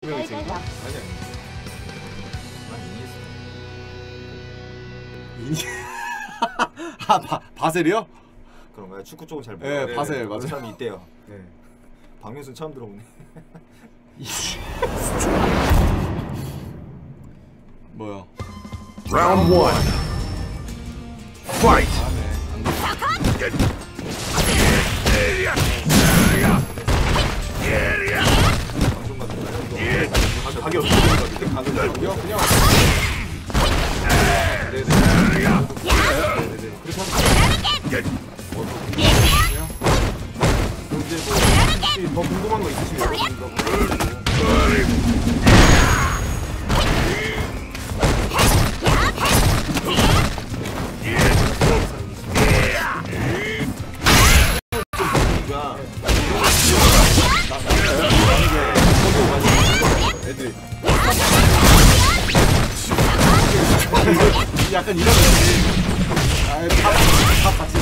분명 있으니까? 아니야. 아, 바셀이요? 그런가요? 축구 쪽은 잘 모르겠어요. 네, 바셀 맞아요. 그런 사람이 있대요. 네. 박명순 처음 들어보네. 뭐야? Round 1. Fight. 방송 같은가요? 가격 어떻게 되는 가격 가격 그냥. 네네. 네네. 그렇게 하면 그럼 이제 뭐 혹시 더 궁금한 거 있으시면 애들이 약간 이런 느낌. 다 같이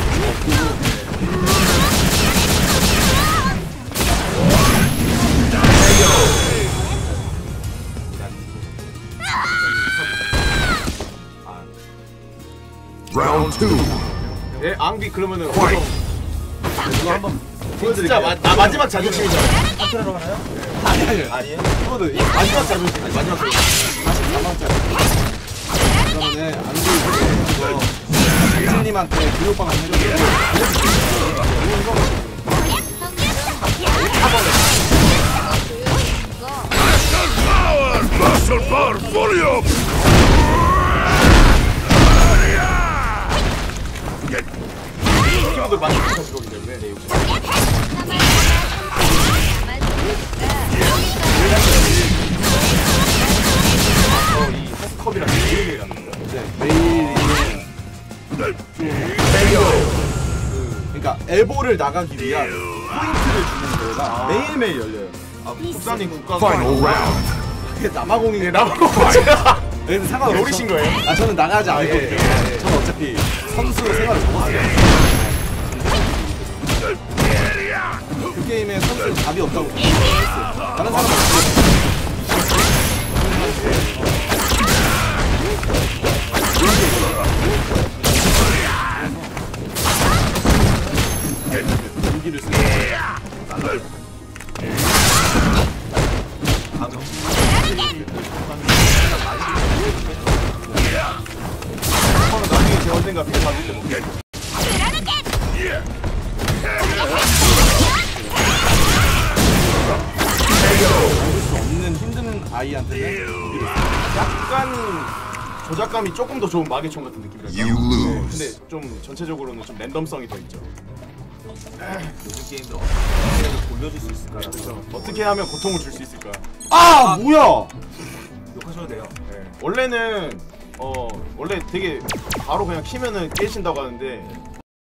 Round 2. 예, 앙비 그러면은 Fight. 이거 한번 보여드릴게요. 진짜 마지막 자존심이잖아. 하트라로 하나요? 아니에요. 아니에요? 이거는 마지막 자존심. 아니, 마지막 자존심. 44만원짜리. 그러면은 안돼 이거 장진님한테 교육방을 해줘요. Muscle power fully up. 키보드 많이 하시는 거기 때문에 네, 이 하스컵이랑 메일이라는 거. 네, 메일이 그러니까 엘보를 나가기 위한 포인트를 주는 거가 매일매일 열려요. 아, 국산인 국가 Final round. 그게 남아공이 나보고 얘는 상관없어요. 노리신 거예요? 아 저는 나가지 않거든요. 저는 어차피 선수 생활을 접었어요. 그 게임에 선수는 답이 없다고 생각했어요. 다른 사람은 무기를 쓰고 나중에 제 언젠가 비교 받을 때 먹게. 먹을 수 없는 힘든 아이한테는 약간 조작감이 조금 더 좋은 마계총 같은 느낌이랄까. You lose. 근데 좀 전체적으로는 좀 랜덤성이 더 있죠. 요즘 게임들 어떻게 돌려줄 수 있을까요? 그렇죠. 어떻게 하면 고통을 줄 수 있을까? 아 뭐야? 욕하셔도 돼요. 원래는 원래 되게 바로 그냥 키면은 깨진다고 하는데